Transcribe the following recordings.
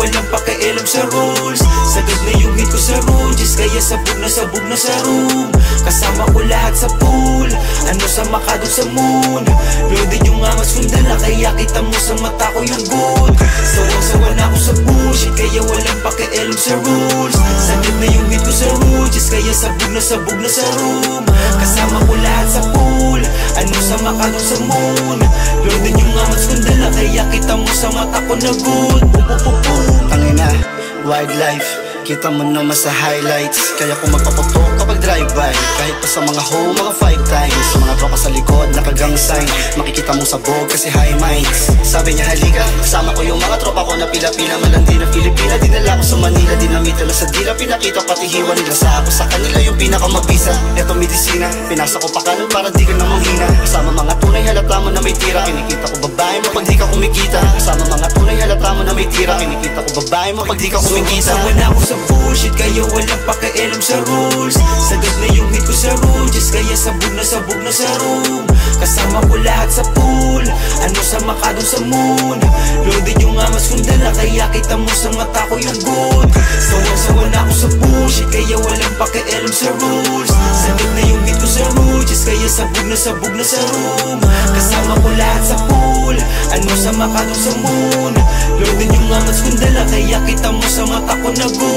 walang pakialam sa rules. Sagad na yung hit ko sa Rogers, kaya sabog na sa room. Kasama ko lahat sa pool, ano sa makado sa moon. Loaded yung angas kong dala, kaya kita mo sa mata ko yung good. Sawang-sawa na ako sa bullshit, kaya walang pakialam sa rules. Sagad na yung hit ko sa Rogers, kaya sabog na sa room. Kasama ko lahat sa pool, ano sa makado sa moon. Loaded yung angas kong dala, kaya kita mo sa mata ko na good. Tangina, wildlife, kita mo naman sa highlights. Kaya kung magpaputok kapag drive-by, kahit pa sa mga home, mga 5 times. Sa mga tropa sa likod, nakagang sign, makikita mong sabog kasi high minds. Sabi niya halika, kasama ko yung mga tropa ko na pila-pila. Malandi na Pilipina, dinala ko sa Manila. Dinamita na sa dila, pinakita pati hiwa nila. Sa ako sa kanila yung pinakamabisa. Eto medisina, pinasa ko pa kanon para di ka na manghina. Kasama mga tunay, halata mo na may tira. Kinikita ko babae mo pag di ka kumikita. Kasama mga tunay, halata mo na may tira. Kinikita ko babae mo pag di ka kumikita. Bullshit, kaya walang pakialam sa rules. Sagad na yung hit ko sa Rogers, kaya sabog na sa room. Kasama ko lahat sa pool, ano sa makado sa moon. Loaded yung angas kong dala, kaya kita mo sa mata ko yung good. Sawang-sawa na ako sa bullshit, kaya walang pakialam sa rules. Sagad na yung hit ko sa Rogers, kaya sabog na sa room. Kasama ko lahat sa pool, ano sa makado sa moon. Loaded yung angas kong dala, kaya kita mo sa mata ko na good.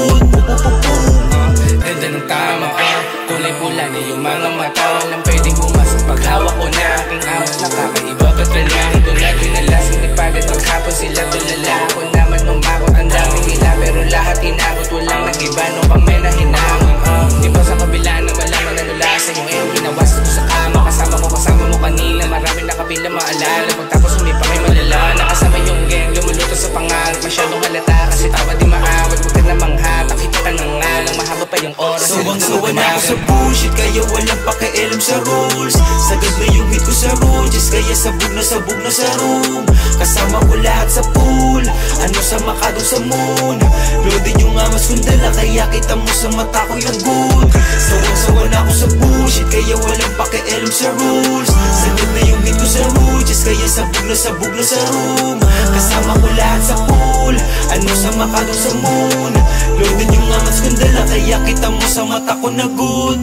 Ganda ng tama ka, kulay pula na yung mga mata. Walang pwedeng pumasok pag hawak ko na aking hawak. Nakakaiba ba't wala? Ito na dinalas, hindi pagod maghapon sila tulala. Ako naman umakot, ang daming hila, pero lahat inabot. Walang nag-iba nung pang may nahinamon. Di ba sa kabila na malaman na nulasan yung iyong ginawas ko sa kama. Kasama mo kanina, maraming nakapila maalala. Pagtapos sumipa may malala, nakasama yung gang, lumuluto sa pangarap. Masyadong halata kasi tawa di maawat. Huwag ka na manghat, nakita ka na nga lang mahaba pa yung oras. Sawang-sawa na ako sa bullshit, kaya walang pakialam sa rules. Sagad na yung hit ko sa Rogers, kaya sabog na sa room. Kasama ko lahat sa pool, ano sa makado sa moon. Loaded yung angas kong dala, kaya kita mo sa mata ko yung good. Sawang-sawa na ako sa bullshit, kaya walang pakialam sa rules. Sagad na yung hit ko sa Rogers, kaya sabog na sa room. Kasama ko lahat sa pool, ano sa makado sa moon. Loaded yung angas kong dala, kaya kita mo sa mata ko na good.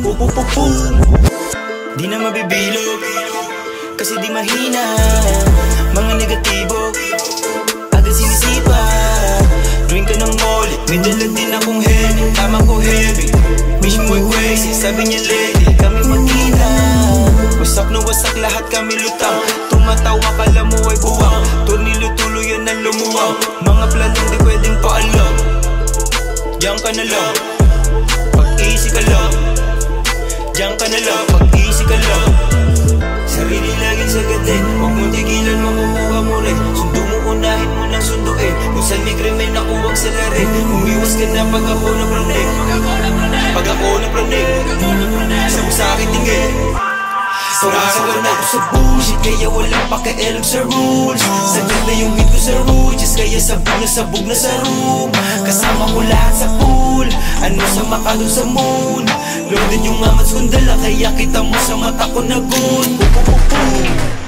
Di na mabibilog, kasi di mahina mga negatibo, agad sinisipa. Drink ka ng molly, may dala din akong heavy. Tama ko heavy, wish mo'y crazy. Sabi niya lady, kami magkita. Wasak na wasak, lahat kami lutang. Tumatawa, kala mo ay buwang. Tornilo tuluyan ang lumuwang. Mga planong di pwedeng paalam. Diyan ka na lang, pag-easy ka lang. Diyan ka na lang, pag-easy ka lang. Sarili laging sagadin, huwag mo tigilan, makukuha mo rin. Sundo mo, unahin mo ng sunduin. Kung saan may krimen, nakuwag sa larin. Umiwas ka na pag ako napranig. Pag ako napranig, sabi sa akin tingin. Sawang-sawa na ako sa bullshit, kaya walang pakialam sa rules. Sagad na yung hit ko sa Rogers, kaya sabog na sa room. Kasama ko lahat sa pool, ano sa makado sa moon. Loaded yung angas kong dala, kaya kita mo sa mata ko na good.